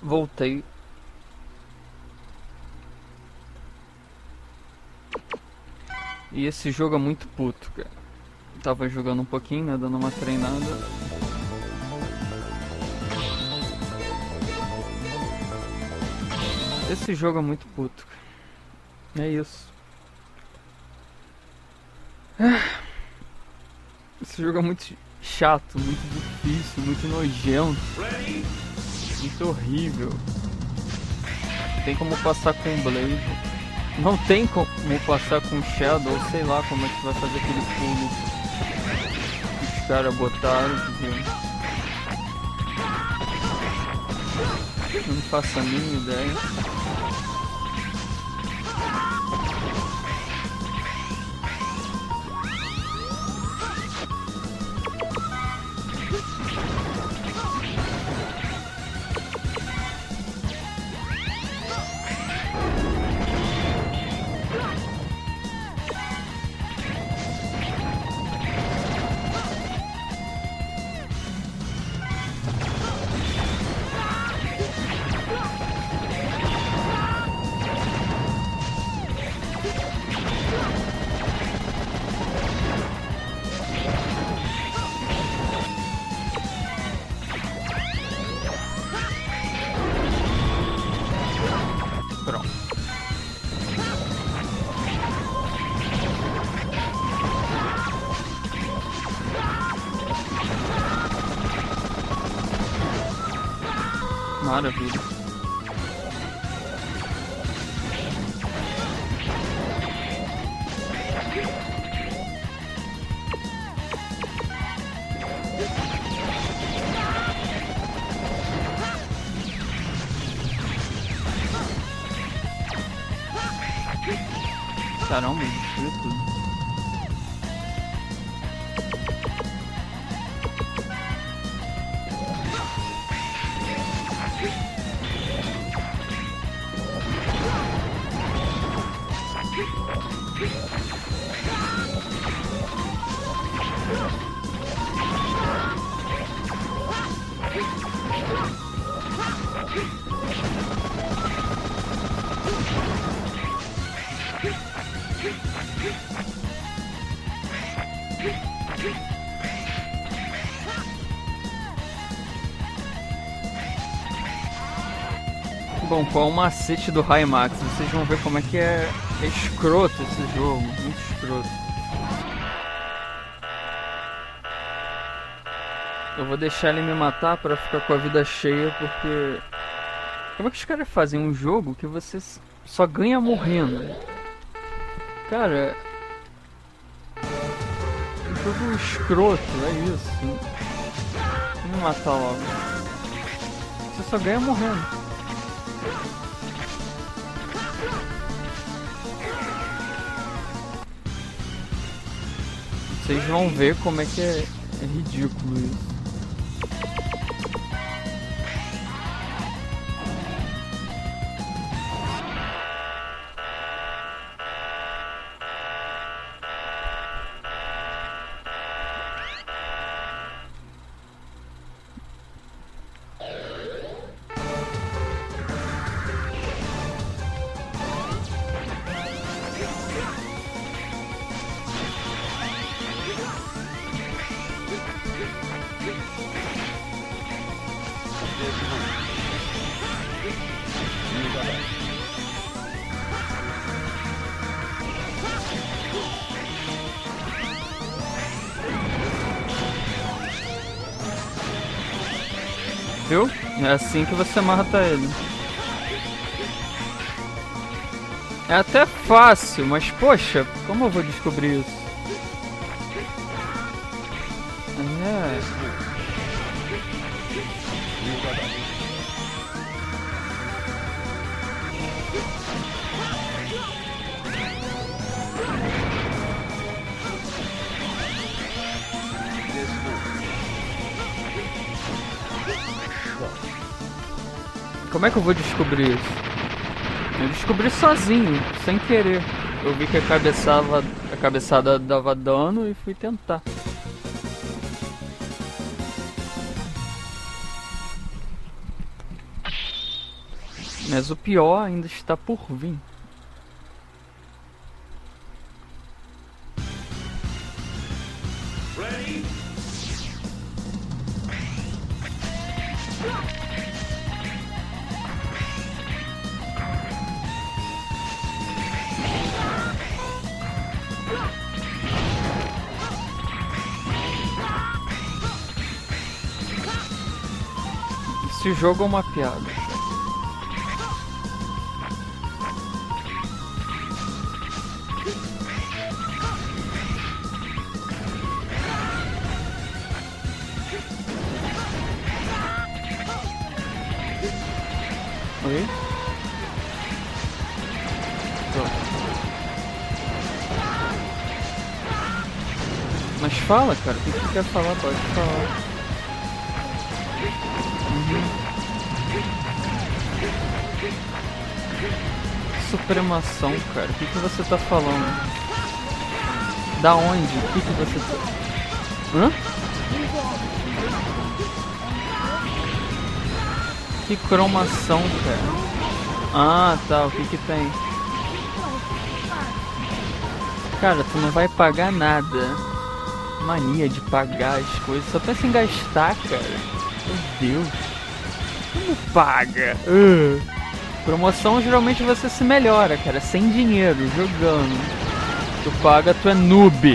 Voltei. E esse jogo é muito puto, cara. Tava jogando um pouquinho, né, dando uma treinada. Esse jogo é muito puto, cara. É isso. Esse jogo é muito chato, muito difícil, muito nojento. Muito horrível. Tem como passar com Blaze. Não tem como passar com Shadow, sei lá como é que vai fazer aquele pulo que os caras botaram, porque eu não faço a mínima ideia. Pronto. Maravilha. Caramba, destruiu tudo. Bom, qual o macete do High Max? Vocês vão ver como é que é escroto esse jogo, muito escroto. Eu vou deixar ele me matar pra ficar com a vida cheia, porque... Como é que os caras fazem um jogo que você só ganha morrendo? Cara... Um jogo escroto, é isso. Vamos me matar logo. Você só ganha morrendo. Vocês vão ver como é que é ridículo isso. Viu? É assim que você mata ele. É até fácil, mas poxa, como eu vou descobrir isso? É. Como é que eu vou descobrir isso? Eu descobri sozinho, sem querer. Eu vi que a cabeçada dava dano e fui tentar. Mas o pior ainda está por vir. Esse jogo é uma piada. Oi? Tô. Mas fala, cara. O que tu quer falar? Pode falar. Supremação, cara. O que você tá falando? Da onde? O que você tá... Hã? Que cromação, cara? Ah, tá. O que tem? Cara, tu não vai pagar nada. Mania de pagar as coisas. Só pensa em gastar, cara. Meu Deus. Como paga? Promoção geralmente você se melhora, cara. Sem dinheiro, jogando. Tu paga, tu é noob.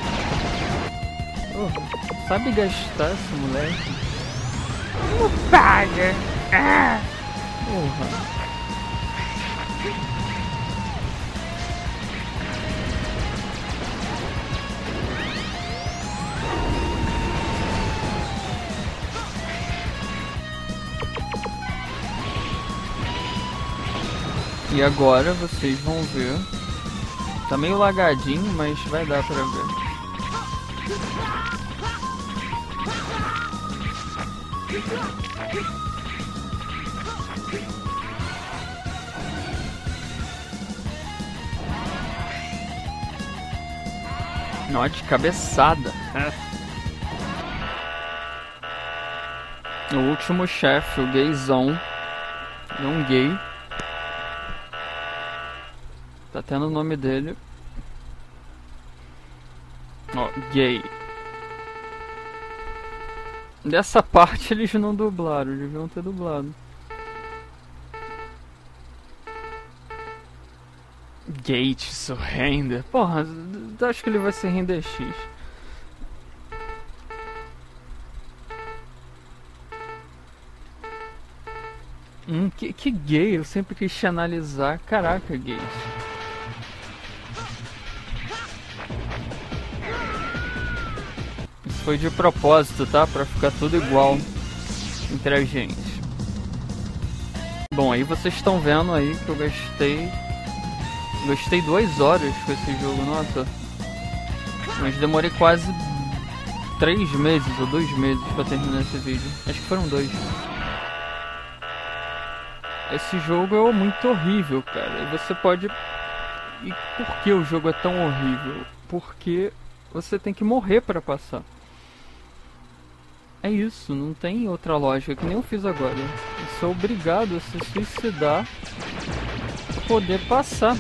Sabe gastar esse moleque? Como paga? Porra. E agora vocês vão ver. Tá meio lagadinho, mas vai dar pra ver. Nó de cabeçada. O último chefe, o gayzão. É um gay. Tá tendo o nome dele. Ó, gay. Dessa parte eles não dublaram, deviam ter dublado. Gate surrender. Porra, acho que ele vai ser render X. Que gay, eu sempre quis te analisar. Caraca, gay. Isso foi de propósito, tá? Pra ficar tudo igual entre a gente. Bom, aí vocês estão vendo aí que eu gastei 2 horas com esse jogo, nossa. Mas demorei quase 3 meses ou 2 meses pra terminar esse vídeo. Acho que foram 2. Esse jogo é muito horrível, cara. E você pode... E por que o jogo é tão horrível? Porque você tem que morrer pra passar. É isso, não tem outra lógica, que nem eu fiz agora. Você é obrigado a se suicidar pra poder passar.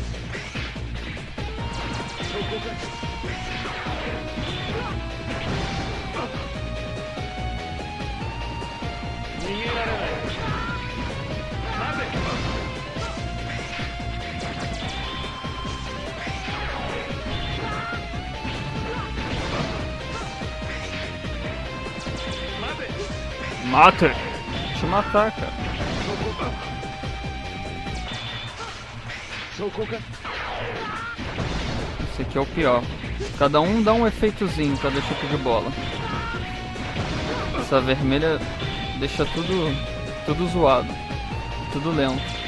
Mata! Deixa eu matar, cara. Esse aqui é o pior. Cada um dá um efeitozinho, cada tipo de bola. Essa vermelha deixa tudo zoado. Tudo lento.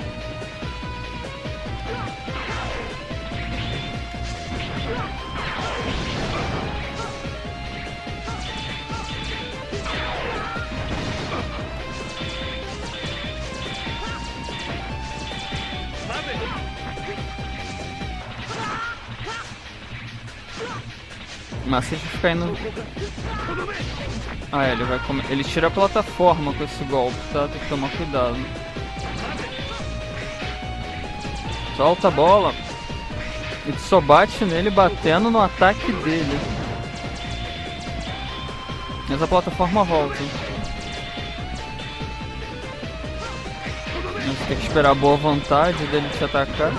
Mas se ele ficar indo... Ah, ele vai comer. Ele tira a plataforma com esse golpe, tá? Tem que tomar cuidado. Solta a bola. E tu só bate nele batendo no ataque dele. Mas a plataforma volta. Você tem que esperar a boa vontade dele te atacar.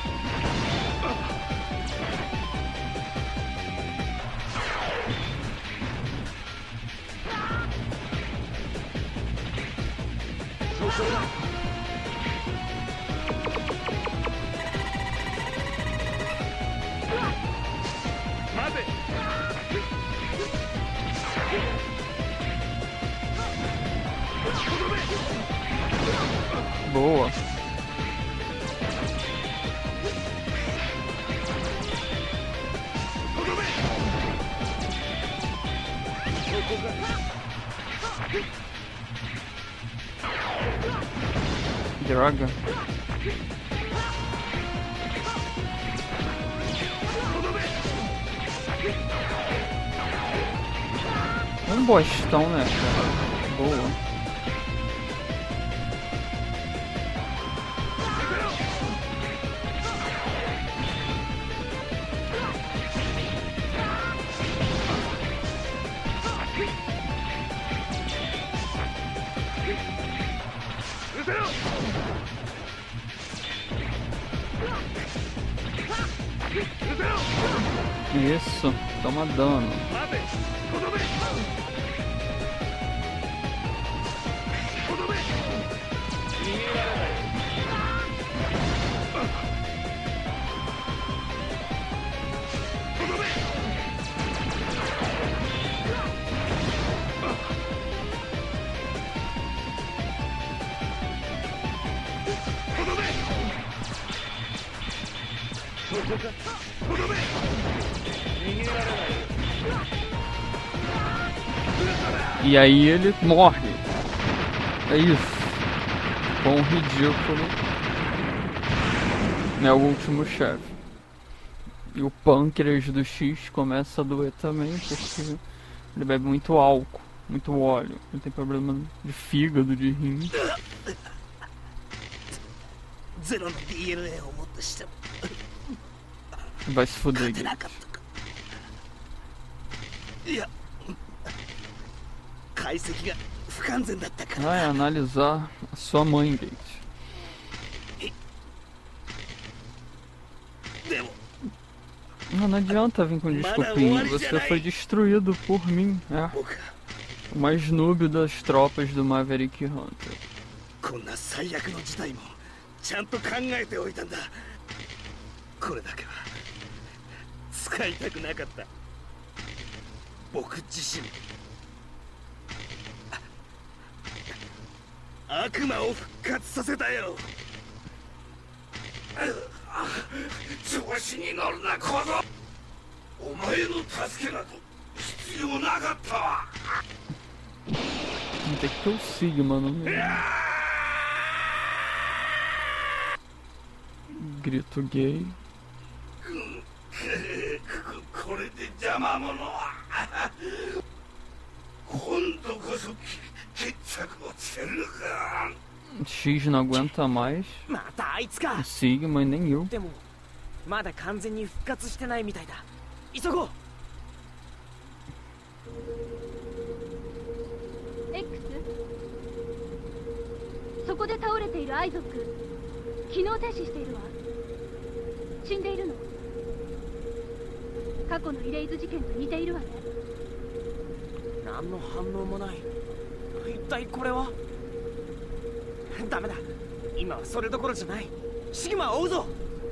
Boa. Droga. Um bostão, né, cara? Boa. Isso, toma dano. E aí ele morre. É isso. Quão ridículo. É o último chefe. E o pâncreas do X começa a doer também, porque ele bebe muito álcool, muito óleo. Ele tem problema de fígado, de rim. Vai se fuder, Gate. Vai analisar a sua mãe, Gate. Não adianta vir com desculpinha. Você foi destruído por mim. É. O mais noob das tropas do Maverick Hunter. Tem que ter o Sigma no meio. Grito gay. X não aguenta mais. O Sigma e nem eu. X? そこで倒れているアイゾック、機能停止しているわ。死んでいるの。過去のイレイズ事件と似ているわね。 何の反応もない。一体これは。ダメだ、今はそれどころじゃない。シグマを追うぞ。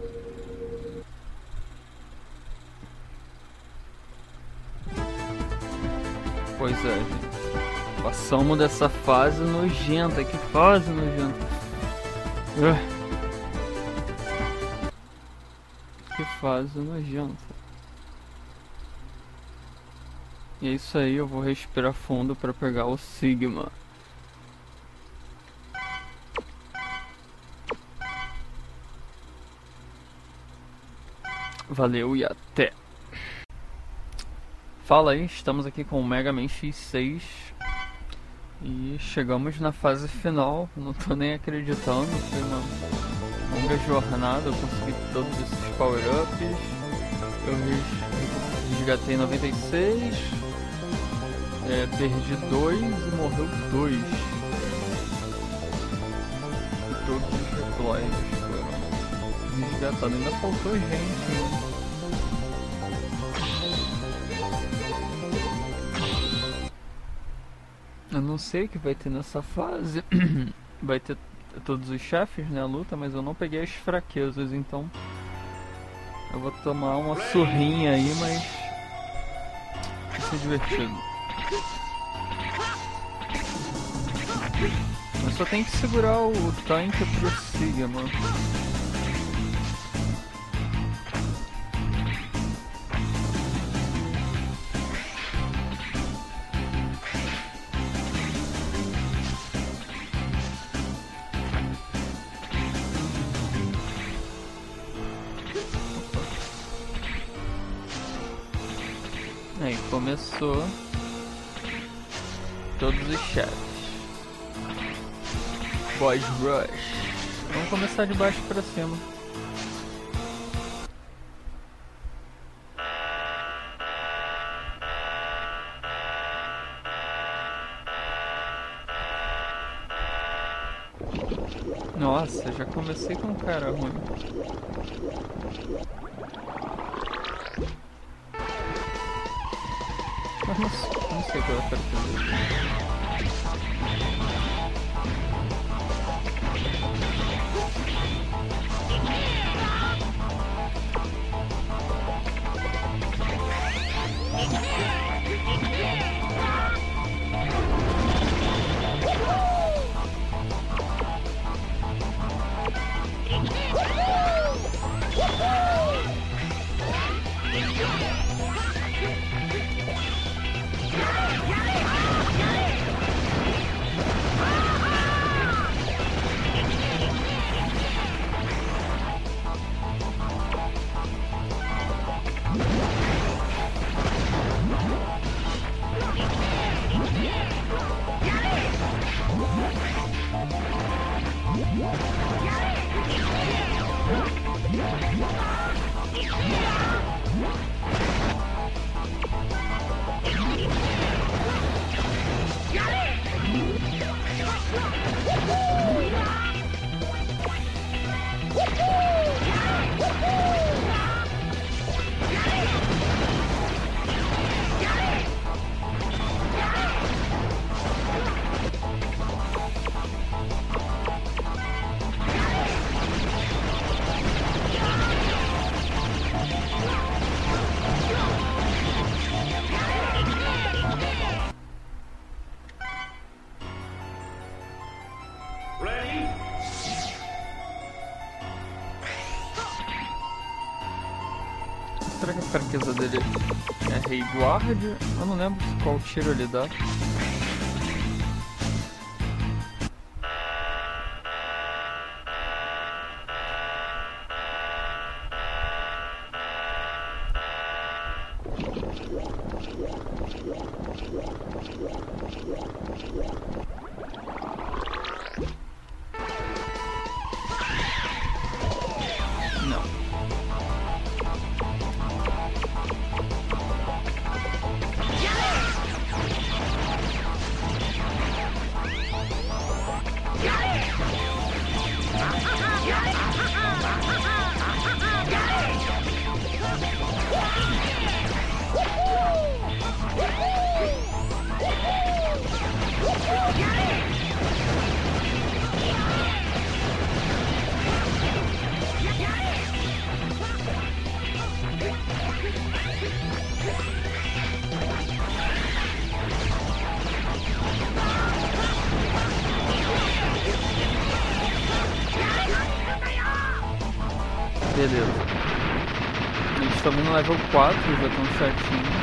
Pois é, gente. Passamos dessa fase nojenta. Que fase nojenta. Que fase nojenta. E é isso aí, eu vou respirar fundo para pegar o Sigma. Valeu e até. Fala aí, estamos aqui com o Mega Man X6 e chegamos na fase final. Não tô nem acreditando, foi um longa jornada, eu consegui todos esses power-ups. Eu resgatei 96, perdi 2 e morreu 2. E todos os deploys foram resgatados. Ainda faltou gente, né? Eu não sei o que vai ter nessa fase. Vai ter todos os chefes, né, a luta, mas eu não peguei as fraquezas, então eu vou tomar uma surrinha aí, mas vai ser divertido. Eu só tenho que segurar o tanque pro Sigma. Aí começou todos os chefes. Boss Rush. Vamos começar de baixo pra cima. Nossa, já comecei com um cara ruim. Mas não sei qual é a fraqueza. Será que a fraqueza dele é Rei Guardia? Eu não lembro qual tiro ele dá. Beleza. Eles também no level 4, já estão certinho.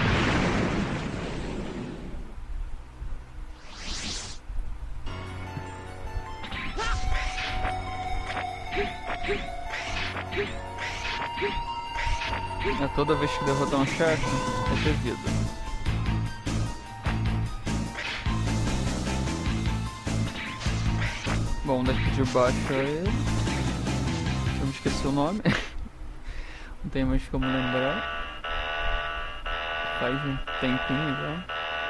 Toda vez que derrotar um chefe, é ter vida. Bom, daqui de baixo é ele. esqueci o nome. Não tem mais como lembrar. Faz um tempinho já.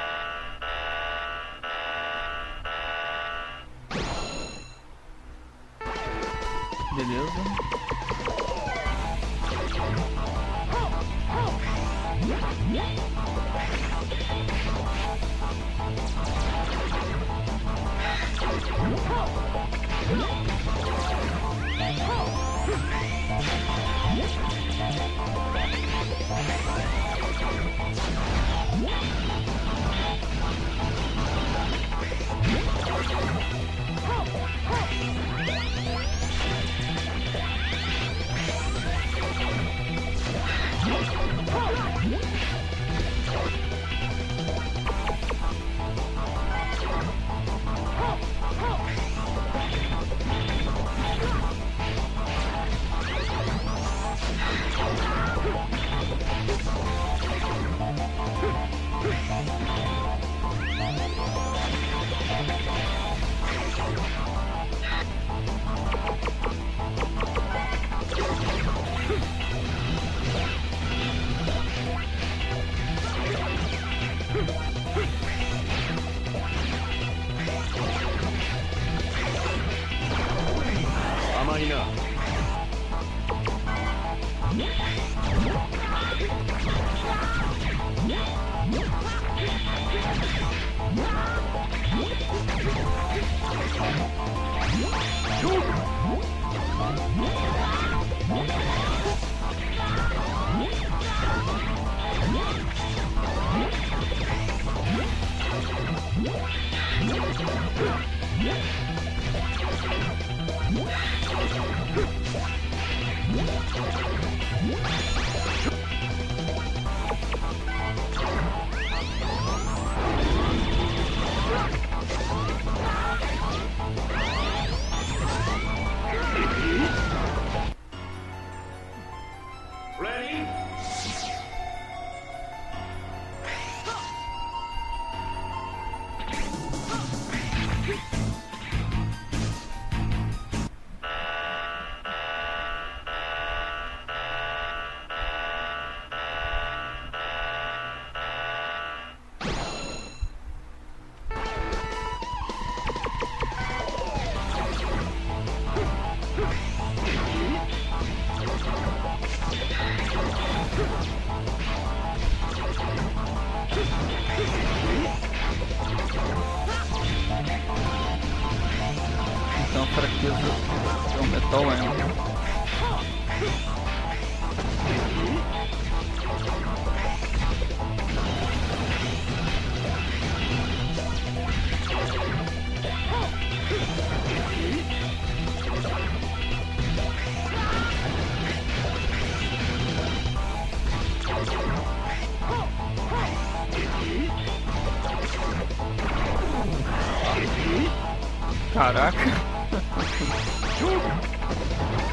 Beleza. Então a fraqueza é o Metal End. Caraca.